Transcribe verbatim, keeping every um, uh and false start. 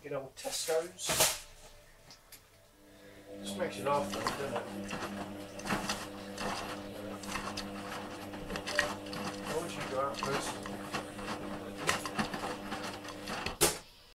in old Tesco's. Just makes you laugh though, doesn't it? Why would you go out first?